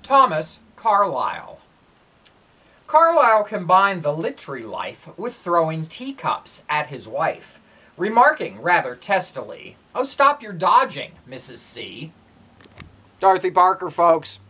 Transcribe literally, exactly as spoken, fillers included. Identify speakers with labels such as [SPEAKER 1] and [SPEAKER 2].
[SPEAKER 1] Thomas Carlisle. Carlisle combined the literary life with throwing teacups at his wife, remarking rather testily, "Oh, stop your dodging, Missus C." Dorothy Parker, folks.